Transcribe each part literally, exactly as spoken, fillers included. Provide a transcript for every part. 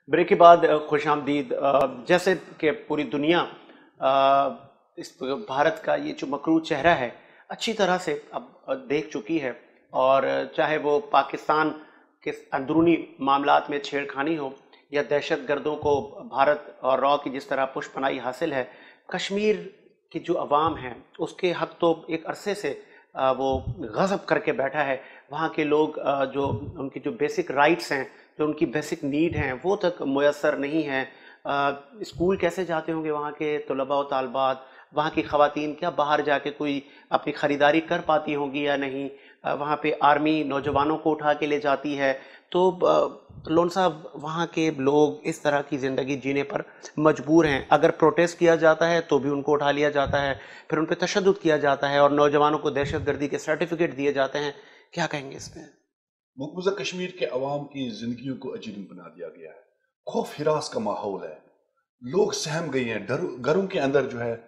Break کے بعد خوش آمدید۔ جیسے کہ پوری دنیا اس بھارت کا یہ جو مکروہ چہرہ ہے اچھی طرح سے اب دیکھ چکی ہے، اور چاہے وہ پاکستان کے اندرونی معاملات میں چھیڑ خانی ہو یا دہشت گردوں کو بھارت اور را کی جس طرح پشت پناہی حاصل ہے، کشمیر کی جو عوام ہیں اس کے حق تو ایک عرصے سے وہ غضب کر کے بیٹھا ہے۔ وہاں کے لوگ جو ان کی جو بیسک رائٹس ہیں، جو ان کی بیسک نیڈ ہیں، وہ تک میسر نہیں ہیں۔ اسکول کیسے جاتے ہوں گے وہاں کے طلباء و طالبات؟ وہاں کی خواتین کیا باہر جا کے کوئی اپنی خریداری کر پاتی ہوں گی یا نہیں؟ وہاں پہ آرمی نوجوانوں کو اٹھا کے لے جاتی ہے۔ تو لون صاحب، وہاں کے لوگ اس طرح کی زندگی جینے پر مجبور ہیں۔ اگر پروٹیسٹ کیا جاتا ہے تو بھی ان کو اٹھا لیا جاتا ہے، پھر ان پہ تشدد کیا جاتا ہے، اور نوجوانوں کو دہشت گردی کے سرٹیفکیٹ دیے جاتے ہیں۔ کیا کہیں گے اس میں؟ مقبوضہ کشمیر کے عوام کی زندگیوں کو عجیب بنا دیا گیا ہے۔ خوف ہراس کا ماحول ہے، لوگ سہم گئی ہیں، گھروں کے اندر جو ہے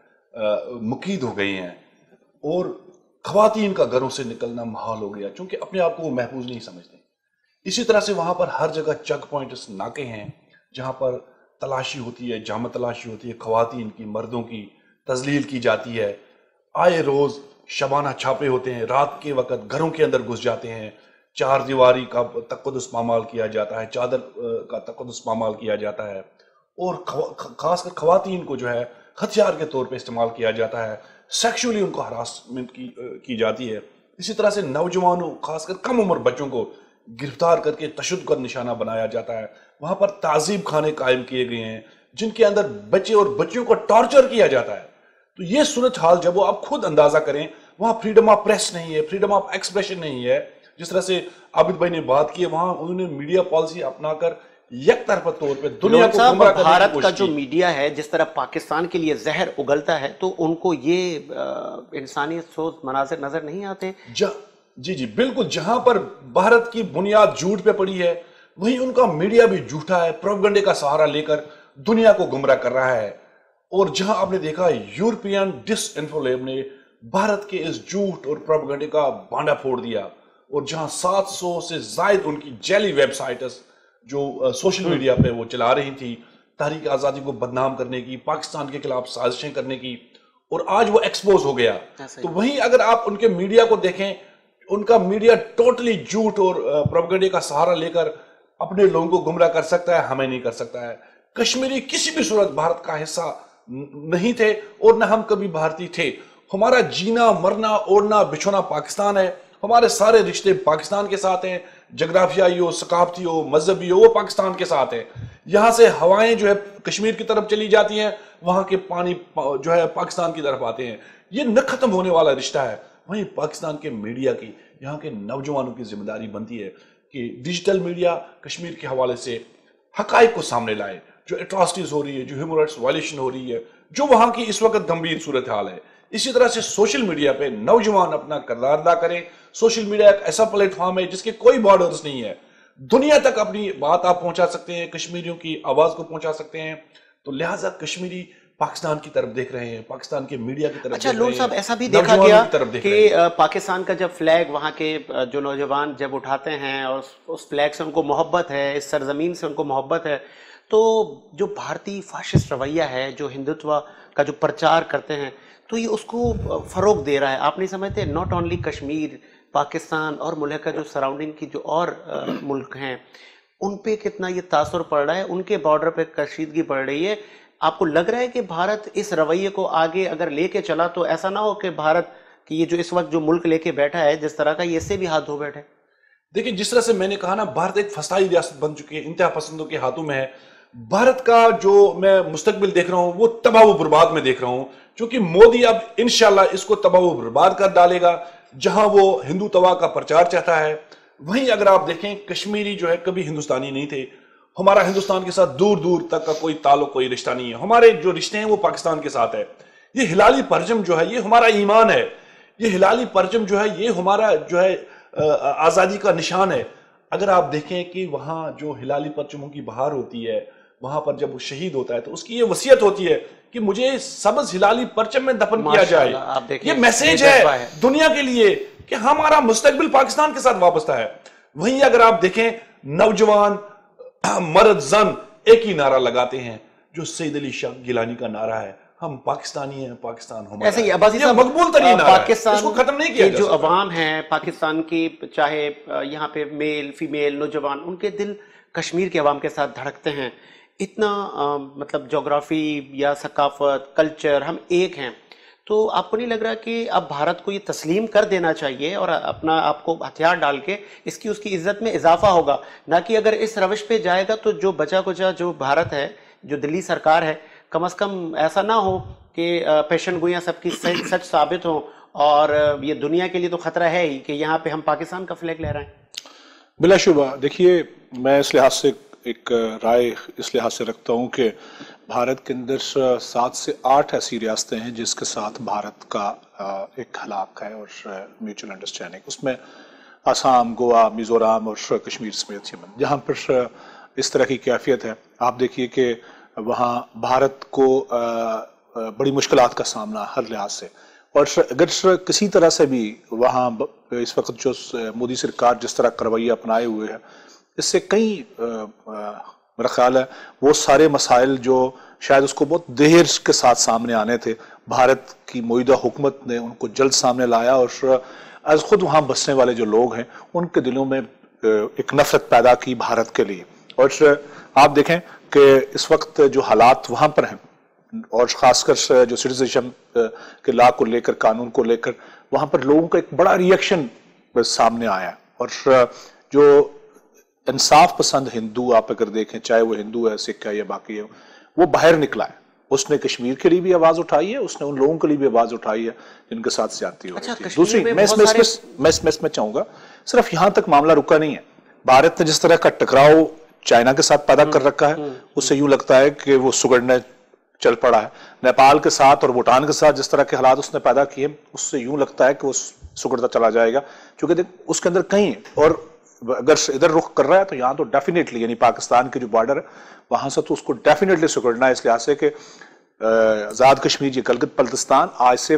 مقید ہو گئی ہیں، اور خواتین کا گھروں سے نکلنا محال ہو گیا، چونکہ اپنے آپ کو وہ محفوظ نہیں سمجھتے۔ اسی طرح سے وہاں پر ہر جگہ چیک پوائنٹس، ناکے ہیں جہاں پر تلاشی ہوتی ہے، جامع تلاشی ہوتی ہے، خواتین کی، مردوں کی تذلیل کی جاتی ہے۔ آئے روز شبانہ چھاپے ہوتے ہیں، رات کے وقت گھروں کے اندر گھس جاتے ہیں، چار دیواری کا تقدس پامال کیا جاتا ہے، چادر کا تقدس پامال کیا جاتا ہے، اور خاص کر خواتین کو جو ہے ہتھیار کے طور پہ استعمال کیا جاتا ہے، سیکشولی ان کو ہراسمنٹ کی کی جاتی ہے۔ اسی طرح سے نوجوانوں، خاص کر کم عمر بچوں کو گرفتار کر کے تشدد کا نشانہ بنایا جاتا ہے۔ وہاں پر تعذیب خانے قائم کیے گئے ہیں جن کے اندر بچے اور بچیوں کو ٹارچر کیا جاتا ہے۔ تو یہ صورتحال جب وہ آپ خود اندازہ کریں، وہاں فریڈم آف پریس نہیں ہے، فریڈم آف ایکسپریشن نہیں ہے۔ جس طرح سے عابد بھائی نے بات کی ہے، وہاں انہوں نے میڈیا پالیسی اپنا کر یک طرفہ طور پہ دنیا کو گمراہ کرنے کی بھارت کوشش کا کی۔ جو میڈیا ہے جس طرح پاکستان کے لیے زہر اگلتا ہے، تو ان کو یہ انسانیت سوز مناظر نظر نہیں آتے؟ جی جی بالکل، جہاں پر بھارت کی بنیاد جھوٹ پہ پڑی ہے، وہیں ان کا میڈیا بھی جھوٹا ہے، پروپیگنڈے کا سہارا لے کر دنیا کو گمراہ کر رہا ہے۔ اور جہاں آپ نے دیکھا یورپین ڈس انفو لیب نے بھارت کے اس جھوٹ اور پروپیگنڈے کا بانڈا پھوڑ دیا، اور جہاں سات سو سے زائد ان کی جیلی ویب سائٹس جو سوشل میڈیا پہ وہ چلا رہی تھی، تحریک آزادی کو بدنام کرنے کی، پاکستان کے خلاف سازشیں کرنے کی، اور آج وہ ایکسپوز ہو گیا۔ تو وہیں اگر آپ ان کے میڈیا کو دیکھیں، ان کا میڈیا ٹوٹلی جھوٹ اور پروپیگنڈے کا سہارا لے کر اپنے لوگوں کو گمراہ کر سکتا ہے، ہمیں نہیں کر سکتا ہے۔ کشمیری کسی بھی صورت بھارت کا حصہ نہیں تھے، اور نہ ہم کبھی بھارتی تھے۔ ہمارا جینا، مرنا، اوڑھنا، بچھونا پاکستان ہے، ہمارے سارے رشتے پاکستان کے ساتھ ہیں، جغرافیائی ہو، ثقافتی ہو، مذہبی ہو، وہ پاکستان کے ساتھ ہیں۔ یہاں سے ہوائیں جو ہے کشمیر کی طرف چلی جاتی ہیں، وہاں کے پانی جو ہے پاکستان کی طرف آتے ہیں۔ یہ نہ ختم ہونے والا رشتہ ہے۔ وہیں پاکستان کے میڈیا کی، یہاں کے نوجوانوں کی ذمہ داری بنتی ہے کہ ڈیجیٹل میڈیا کشمیر کے حوالے سے حقائق کو سامنے لائے، جو اٹراسٹیز ہو رہی ہے، جو ہیومن رائٹس وائلیشن ہو رہی ہے، جو وہاں کی اس وقت گمبھیر صورتحال ہے۔ اسی طرح سے سوشل میڈیا پہ نوجوان اپنا کردار ادا کریں۔ سوشل میڈیا ایک ایسا پلیٹ فارم ہے جس کے کوئی بارڈرز نہیں ہے، دنیا تک اپنی بات آپ پہنچا سکتے ہیں، کشمیریوں کی آواز کو پہنچا سکتے ہیں۔ تو لہٰذا کشمیری پاکستان کی طرف دیکھ رہے ہیں، پاکستان کے میڈیا کی طرف اچھا دیکھ رہے لون ہیں، صاحب، ایسا بھی دیکھا گیا کہ کہ پاکستان کا جب فلیگ وہاں کے جو نوجوان جب اٹھاتے ہیں اور اس فلیگ سے ان کو محبت ہے، اس سرزمین سے ان کو محبت ہے، تو جو بھارتی فاشسٹ رویہ ہے، جو ہندوتوا کا جو پرچار کرتے ہیں، تو یہ اس کو فروغ دے رہا ہے۔ آپ نہیں سمجھتے ناٹ اونلی کشمیر، پاکستان اور ملک کا جو سراؤنڈنگ کی جو اور ملک ہیں، ان پہ کتنا یہ تاثر پڑ رہا ہے، ان کے بارڈر پہ کشیدگی پڑ رہی ہے؟ آپ کو لگ رہا ہے کہ بھارت اس رویے کو آگے اگر لے کے چلا تو ایسا نہ ہو کہ بھارت کی یہ جو اس وقت جو ملک لے کے بیٹھا ہے جس طرح کا، یہ اس سے بھی ہاتھ دھو بیٹھے؟ دیکھیں، جس طرح سے میں نے کہا نا، بھارت ایک فسطائی ریاست بن چکی ہے، انتہا پسندوں کے ہاتھوں میں ہے۔ بھارت کا جو میں مستقبل دیکھ رہا ہوں وہ تباہ و برباد میں دیکھ رہا ہوں، چونکہ مودی اب انشاءاللہ اس کو تباہ و برباد کر ڈالے گا۔ جہاں وہ ہندو توا کا پرچار چاہتا ہے، وہیں اگر آپ دیکھیں کشمیری جو ہے کبھی ہندوستانی نہیں تھے، ہمارا ہندوستان کے ساتھ دور دور تک کا کوئی تعلق، کوئی رشتہ نہیں ہے۔ ہمارے جو رشتے ہیں وہ پاکستان کے ساتھ ہے۔ یہ ہلالی پرچم جو ہے یہ ہمارا ایمان ہے، یہ ہلالی پرچم جو ہے یہ ہمارا جو ہے آزادی کا نشان ہے۔ اگر آپ دیکھیں کہ وہاں جو ہلالی پرچموں کی بہار ہوتی ہے، وہاں پر جب وہ شہید ہوتا ہے تو اس کی یہ وصیت ہوتی ہے کہ مجھے سبز ہلالی پرچم میں دفن کیا جائے۔ یہ میسیج ہے دنیا کے لیے کہ ہمارا مستقبل پاکستان کے ساتھ وابستہ ہے۔ وہیں اگر آپ دیکھیں نوجوان، مرد، زن ایک ہی نعرہ لگاتے ہیں جو سید علی شاہ گیلانی کا نعرہ ہے، ہم پاکستانی ہیں، پاکستان ہمارا ایسے ہی ہے۔ عباسی یہ صاحب مقبول ترین نعرہ ہے، پاکستان اس کو ختم نہیں کیا کے جا جو سکتا۔ عوام ہیں پاکستان کی، چاہے یہاں پہ میل فیمیل نوجوان، ان کے دل کشمیر کے عوام کے ساتھ دھڑکتے ہیں۔ اتنا مطلب جغرافی یا ثقافت کلچر ہم ایک ہیں، تو آپ کو نہیں لگ رہا کہ اب بھارت کو یہ تسلیم کر دینا چاہیے اور اپنا آپ کو ہتھیار ڈال کے اس کی اس کی عزت میں اضافہ ہوگا؟ نہ کہ اگر اس روش پہ جائے گا تو جو بچا کچا جو بھارت ہے، جو دلی سرکار ہے، کم از کم ایسا نہ ہو کہ پیشن گوئیاں سب کی سچ ثابت ہوں، اور یہ دنیا کے لیے تو خطرہ ہے ہی کہ یہاں پہ ہم پاکستان کا فلیگ لہرائیں۔ بلا شبہ دیکھیے، میں اس لحاظ سے ایک رائے اس لحاظ سے رکھتا ہوں کہ بھارت کے اندر سات سے آٹھ ایسی ریاستیں ہیں جس کے ساتھ بھارت کا ایک حلاق ہے اور میوچل انڈرسٹینڈنگ، اس میں آسام، گوا، میزورام اور کشمیر سمیت یمن، جہاں پر اس طرح کی کیفیت ہے۔ آپ دیکھیے کہ وہاں بھارت کو بڑی مشکلات کا سامنا ہر لحاظ سے، اور اگر کسی طرح سے بھی وہاں اس وقت جو مودی سرکار جس طرح کرویہ اپنائے ہوئے ہے، اس سے کئی میرا خیال ہے وہ سارے مسائل جو شاید اس کو بہت دیر کے ساتھ سامنے آنے تھے، بھارت کی موجودہ حکومت نے ان کو جلد سامنے لایا، اور از خود وہاں بسنے والے جو لوگ ہیں ان کے دلوں میں ایک نفرت پیدا کی بھارت کے لیے۔ اور آپ دیکھیں کہ اس وقت جو حالات وہاں پر ہیں، اور خاص کر جو سٹیزنشپ کے لا کو لے کر، قانون کو لے کر، وہاں پر لوگوں کا ایک بڑا ریئیکشن سامنے آیا، اور جو انصاف پسند ہندو آپ اگر دیکھیں، چاہے وہ ہندو ہے، سکھ ہے یا باقی ہے، وہ باہر نکلا ہے۔ اس نے کشمیر کے لیے بھی آواز اٹھائی ہے، اس نے ان لوگوں کے لیے بھی آواز اٹھائی ہے جن کے ساتھ زیادتی ہو رہی تھی۔ دوسری میں اس میں چاہوں گا، صرف یہاں تک معاملہ رکا نہیں ہے۔ بھارت نے جس طرح کا ٹکراؤ چائنا کے ساتھ پیدا کر رکھا ہے، اس سے یوں لگتا ہے کہ وہ سگڑنے چل پڑا ہے۔ نیپال کے ساتھ اور بھوٹان کے ساتھ جس طرح کے حالات اس نے پیدا کیے، اس سے یوں لگتا ہے کہ وہ سگڑتا چلا جائے گا، چونکہ اس کے اندر کہیں، اور اگر ادھر رخ کر رہا ہے تو یہاں تو ڈیفینیٹلی، یعنی پاکستان کے جو بارڈر ہے وہاں سے تو اس کو ڈیفینیٹلی سکڑنا ہے، اس لحاظ سے کہ آزاد کشمیر، یہ گلگت بلتستان آج سے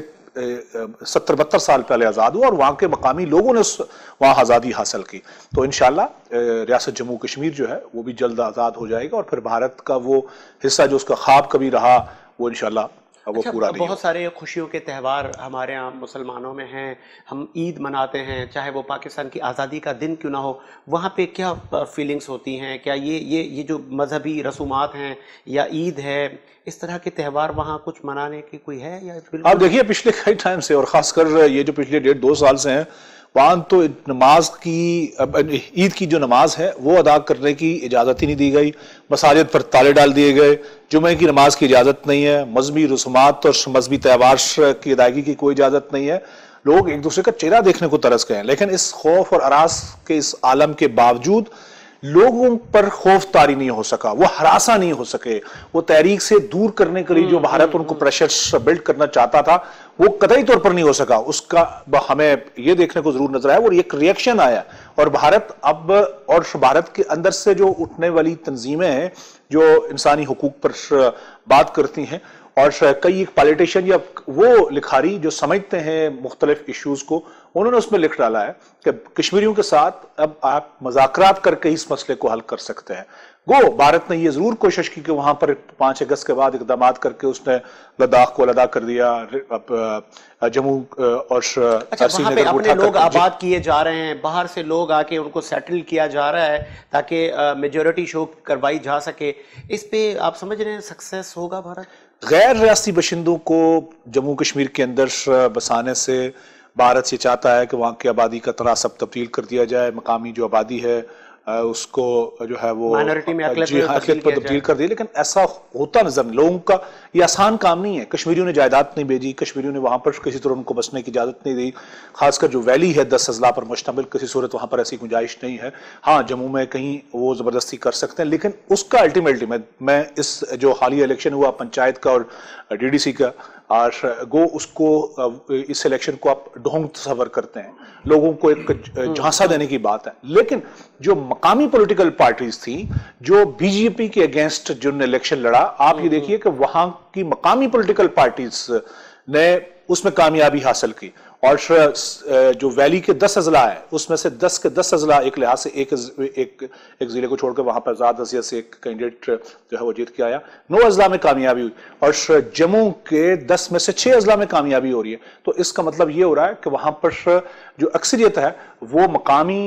ستر بہتر سال پہلے آزاد ہوا، اور وہاں کے مقامی لوگوں نے وہاں آزادی حاصل کی۔ تو انشاءاللہ ریاست جموں کشمیر جو ہے وہ بھی جلد آزاد ہو جائے گا، اور پھر بھارت کا وہ حصہ جو اس کا خواب کبھی رہا وہ انشاءاللہ وہ پورا نہیں ہوگا۔ بہت سارے خوشیوں کے تہوار ہمارے یہاں مسلمانوں میں ہیں، ہم عید مناتے ہیں، چاہے وہ پاکستان کی آزادی کا دن کیوں نہ ہو، وہاں پہ کیا فیلنگز ہوتی ہیں؟ کیا یہ یہ یہ جو مذہبی رسومات ہیں یا عید ہے، اس طرح کے تہوار وہاں کچھ منانے کی کوئی ہے یا بالکل؟ آپ دیکھیے پچھلے کئی ٹائم سے، اور خاص کر یہ جو پچھلے ڈیڑھ دو سال سے ہیں، وہاں تو نماز کی، عید کی جو نماز ہے وہ ادا کرنے کی اجازت ہی نہیں دی گئی، مساجد پر تالے ڈال دیے گئے، جمعے کی نماز کی اجازت نہیں ہے، مذہبی رسومات اور مذہبی تہوار کی ادائیگی کی کوئی اجازت نہیں ہے، لوگ ایک دوسرے کا چہرہ دیکھنے کو ترس گئے ہیں۔ لیکن اس خوف اور ہراس کے اس عالم کے باوجود لوگوں پر خوف طاری نہیں ہو سکا، وہ ہراساں نہیں ہو سکے، وہ تحریک سے دور کرنے کے لیے جو بھارت ان کو پریشر بلڈ کرنا چاہتا تھا وہ قطعی طور پر نہیں ہو سکا۔ اس کا ہمیں یہ دیکھنے کو ضرور نظر آیا، اور ایک ریئیکشن آیا، اور بھارت اب، اور بھارت کے اندر سے جو اٹھنے والی تنظیمیں ہیں جو انسانی حقوق پر بات کرتی ہیں، اور کئی ایک پالیٹیشین یا وہ لکھاری جو سمجھتے ہیں مختلف ایشوز کو، انہوں نے اس میں لکھ ڈالا ہے کہ کشمیریوں کے ساتھ اب آپ مذاکرات کر کے اس مسئلے کو حل کر سکتے ہیں۔ گو بھارت نے یہ ضرور کوشش کی کہ وہاں پر پانچ اگست کے بعد اقدامات کر کے اس نے لداخ کو علیحدہ کر دیا، جموں اور وہاں پہ اپنے لوگ آباد کیے جا رہے ہیں، باہر سے لوگ آ کے ان کو سیٹل کیا جا رہا ہے تاکہ میجورٹی شو کروائی جا سکے۔ اس پہ آپ سمجھ رہے ہیں سکسیس ہوگا بھارت؟ غیر ریاستی باشندوں کو جموں کشمیر کے اندر بسانے سے بھارت یہ چاہتا ہے کہ وہاں کی آبادی کا تناسب تبدیل کر دیا جائے، مقامی جو آبادی ہے اس کو جو ہے وہ مائنورٹی میں جی اقلیت پر تبدیل کر دی، لیکن ایسا ہوتا نظر نہیں۔ لوگوں کا یہ آسان کام نہیں ہے، کشمیریوں نے جائیداد نہیں بھیجی، کشمیریوں نے وہاں پر کسی طرح ان کو بسنے کی اجازت نہیں دی، خاص کر جو ویلی ہے دس اضلاع پر مشتمل، کسی صورت وہاں پر ایسی گنجائش نہیں ہے۔ ہاں جموں میں کہیں وہ زبردستی کر سکتے ہیں، لیکن اس کا الٹیمیٹلی میں اس جو حالیہ الیکشن ہوا پنچایت کا اور ڈی ڈی سی کا، اور گو اس کو اس الیکشن کو آپ ڈھونگ تصور کرتے ہیں، لوگوں کو ایک جھانسا دینے کی بات ہے، لیکن جو مقامی پولیٹیکل پارٹیز تھیں جو بی جے پی کے اگینسٹ جن نے الیکشن لڑا، آپ یہ دیکھیے کہ وہاں کی مقامی پولیٹیکل پارٹیز نے اس میں کامیابی حاصل کی، اور جو ویلی کے دس اضلاع ہیں اس میں سے دس کے دس اضلاع ایک لحاظ سے ایک ایک ایک ضلع کو چھوڑ کر وہاں پر آزاد حیثیت سے ایک کینڈیڈیٹ جو ہے وہ جیت کے آیا، نو اضلاع میں کامیابی ہوئی، اور جموں کے دس میں سے چھ اضلاع میں کامیابی ہو رہی ہے۔ تو اس کا مطلب یہ ہو رہا ہے کہ وہاں پر جو اکثریت ہے وہ مقامی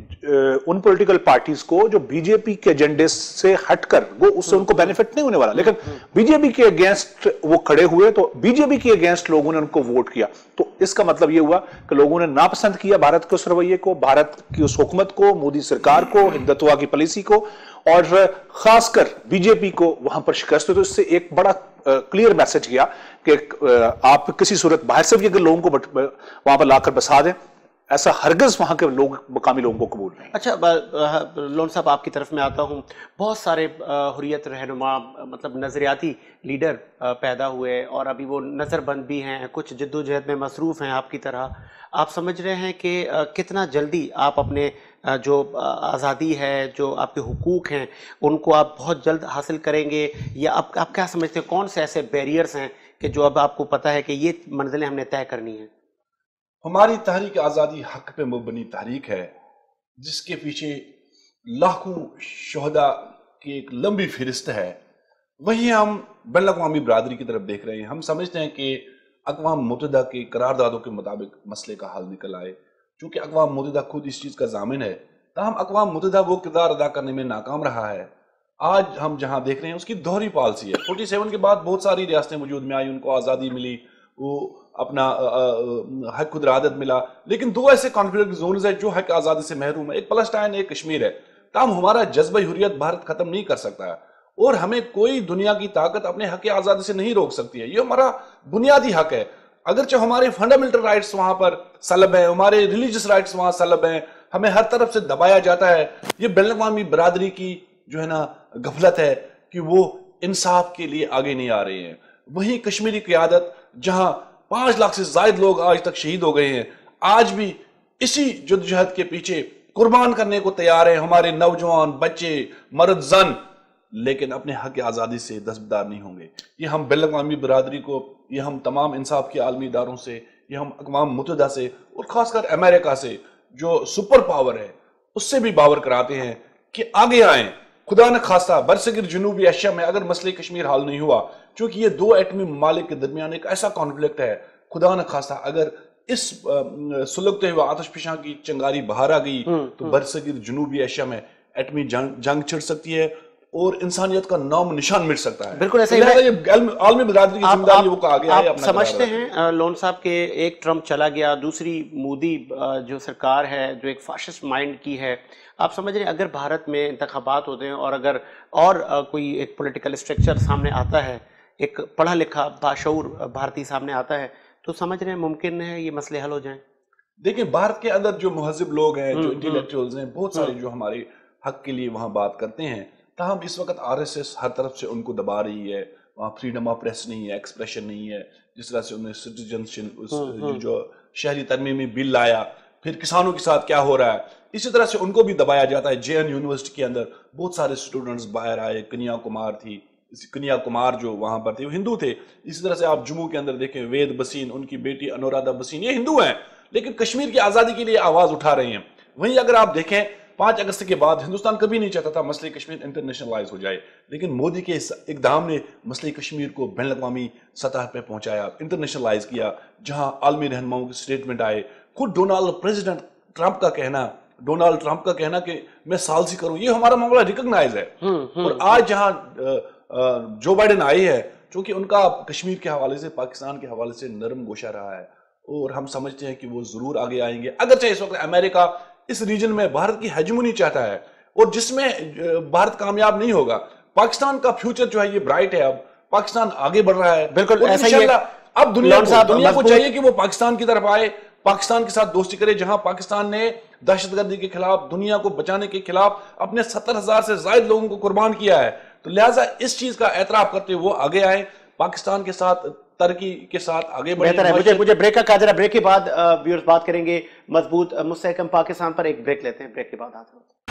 ان پولیٹیکل پارٹیز کو جو بی جے پی کے ایجنڈے سے ہٹ کر، وہ اس سے ان کو بینیفٹ نہیں ہونے والا، لیکن بی جے پی کے اگینسٹ وہ کھڑے ہوئے تو بی جے پی کے اگینسٹ لوگوں نے ان کو ووٹ کیا۔ تو اس کا مطلب یہ ہوا کہ لوگوں نے ناپسند کیا بھارت کے اس رویے کو، بھارت کی اس حکومت کو، مودی سرکار کو، ہندوتوا کی پالیسی کو، اور خاص کر بی جے پی کو وہاں پر شکست ہوئی۔ تو اس سے ایک بڑا کلیئر میسج گیا کہ آپ کسی صورت باہر سے بھی اگر لوگوں کو وہاں پر لا کر بسا دیں، ایسا ہرگز وہاں کے لوگ مقامی لوگوں کو قبول نہیں۔ اچھا لون صاحب، آپ کی طرف میں آتا ہوں، بہت سارے حریت رہنما مطلب نظریاتی لیڈر پیدا ہوئے اور ابھی وہ نظر بند بھی ہیں، کچھ جدوجہد میں مصروف ہیں آپ کی طرح۔ آپ سمجھ رہے ہیں کہ کتنا جلدی آپ اپنے جو آزادی ہے، جو آپ کے حقوق ہیں، ان کو آپ بہت جلد حاصل کریں گے، یا آپ آپ کیا سمجھتے ہیں کون سے ایسے بیریئرز ہیں کہ جو اب آپ کو پتہ ہے کہ یہ منزلیں ہم نے طے کرنی ہیں؟ ہماری تحریک آزادی حق پہ مبنی تحریک ہے، جس کے پیچھے لاکھوں شہداء کی ایک لمبی فہرست ہے۔ وہیں ہم بین الاقوامی برادری کی طرف دیکھ رہے ہیں۔ ہم سمجھتے ہیں کہ اقوام متحدہ کے قراردادوں کے مطابق مسئلے کا حل نکل آئے، چونکہ اقوام متحدہ خود اس چیز کا ضامن ہے، تاہم اقوام متحدہ وہ کردار ادا کرنے میں ناکام رہا ہے۔ آج ہم جہاں دیکھ رہے ہیں اس کی دوہری پالیسی ہے۔ فورٹی سیون کے بعد بہت ساری ریاستیں وجود میں آئی، ان کو آزادی ملی، وہ اپنا حق خود ارادت ملا، لیکن دو ایسے کانفلکٹ زونز ہیں جو حق آزادی سے محروم ہے، ایک فلسطین، ایک کشمیر ہے۔ تاہم ہمارا جذبہ حریت بھارت ختم نہیں کر سکتا ہے، اور ہمیں کوئی دنیا کی طاقت اپنے حق آزادی سے نہیں روک سکتی ہے۔ یہ ہمارا بنیادی حق ہے، اگرچہ ہمارے فنڈامنٹل رائٹس وہاں پر سلب ہیں، ہمارے ریلیجس رائٹس وہاں سلب ہیں، ہمیں ہر طرف سے دبایا جاتا ہے۔ یہ بین الاقوامی برادری کی جو ہے نا غفلت ہے کہ وہ انصاف کے لیے آگے نہیں آ رہے ہیں۔ وہیں کشمیری قیادت، جہاں پانچ لاکھ سے زائد لوگ آج تک شہید ہو گئے ہیں، آج بھی اسی جدوجہد کے پیچھے قربان کرنے کو تیار ہیں ہمارے نوجوان، بچے، مرد، زن، لیکن اپنے حق آزادی سے دستبردار نہیں ہوں گے۔ یہ ہم بین الاقوامی برادری کو، یہ ہم تمام انصاف کے عالمی اداروں سے، یہ ہم اقوام متحدہ سے، اور خاص کر امریکہ سے جو سپر پاور ہے اس سے بھی باور کراتے ہیں کہ آگے آئیں۔ خدا نہ خواستہ برصغیر جنوبی ایشیا میں اگر مسئلہ کشمیر حل نہیں ہوا، چونکہ یہ دو ایٹمی ممالک کے درمیان ایک ایسا کانفلکٹ ہے، خدا نہ خواستہ اگر اس سلگتے ہوئے آتش فشاں کی چنگاری باہر آ گئی تو برصغیر جنوبی ایشیا میں ایٹمی جنگ چھڑ سکتی ہے اور انسانیت کا نام نشان مٹ سکتا ہے۔ بالکل ایسا ہی عالمی برادری کی ذمہ داری وہ کا آگے آئے۔ آپ سمجھتے ہیں لون صاحب کہ ایک ٹرمپ چلا گیا، دوسری مودی جو سرکار ہے جو ایک فاشسٹ مائنڈ کی ہے، آپ سمجھ رہے ہیں اگر بھارت میں انتخابات ہوتے ہیں اور اگر اور کوئی ایک پولیٹیکل اسٹرکچر سامنے آتا ہے، ایک پڑھا لکھا باشعور بھارتی سامنے آتا ہے، تو سمجھ رہے ہیں ممکن ہے یہ مسئلے حل ہو جائیں؟ دیکھیں، بھارت کے اندر جو مہذب لوگ ہیں، جو انٹیلیکچوئلز ہیں، بہت سارے جو ہمارے حق کے لیے وہاں بات کرتے ہیں، تاہم اس وقت آر ایس ایس ہر طرف سے ان کو دبا رہی ہے، وہاں فریڈم آف پریس نہیں ہے، ایکسپریشن نہیں ہے، جس طرح سے انہوں نے سٹیزن جو شہری ترمیمی بل لایا، پھر کسانوں کے ساتھ کیا ہو رہا ہے، اسی طرح سے ان کو بھی دبایا جاتا ہے۔ جے این یونیورسٹی کے اندر بہت سارے اسٹوڈنٹس باہر آئے، کنیا کمار تھی، کنیا کمار جو وہاں پر تھے وہ ہندو تھے۔ اسی طرح سے آپ جموں کے اندر دیکھیں، وید بسین، ان کی بیٹی انورادھا بسین، یہ ہندو ہیں لیکن کشمیر کی آزادی کے لیے آواز اٹھا رہے ہیں۔ وہیں اگر آپ دیکھیں، پانچ اگست کے بعد ہندوستان کبھی نہیں چاہتا تھا مسئلہ کشمیر انٹرنیشنلائز ہو جائے، لیکن مودی کے اس اقدام نے مسئلہ کشمیر کو بین الاقوامی سطح پہ پہنچایا، انٹرنیشنلائز کیا، جہاں عالمی رہنماؤں کے سٹیٹمنٹ آئے۔ خود ڈونالڈ پریزیڈنٹ ٹرمپ کا کہنا ڈونالڈ ٹرمپ کا کہنا کہ میں سالسی کروں، یہ ہمارا معاملہ ریکگنائز ہے۔ اور آج جہاں جو بائیڈن آئی ہے، چونکہ ان کا کشمیر کے حوالے سے، پاکستان کے حوالے سے نرم گوشہ رہا ہے، اور ہم سمجھتے ہیں کہ وہ ضرور آگے آئیں گے۔ اگرچہ اس وقت امریکہ اس ریجن میں بھارت کی ہیجمونی چاہتا ہے، اور جس میں بھارت کامیاب نہیں ہوگا۔ پاکستان کا فیوچر جو ہے یہ برائٹ ہے، اب پاکستان آگے بڑھ رہا ہے، بالکل ایسا ہی ہے۔ اب دنیا دنیا کو چاہیے کہ وہ پاکستان کی طرف آئے، پاکستان کے ساتھ دوستی کرے، جہاں پاکستان نے دہشت گردی کے خلاف، دنیا کو بچانے کے خلاف اپنے ستر ہزار سے زائد لوگوں کو قربان کیا ہے۔ تو لہٰذا اس چیز کا اعتراف کرتے ہوئے وہ آگے آئے، پاکستان کے ساتھ ترقی کے ساتھ آگے بڑھیں۔ بہتر ہے، مجھے مجھے بریک کا کہا جا رہا ہے، بریک کے بعد ویورز بات کریں گے مضبوط مستحکم پاکستان پر۔ ایک بریک لیتے ہیں، بریک کے بعد آتے ہیں۔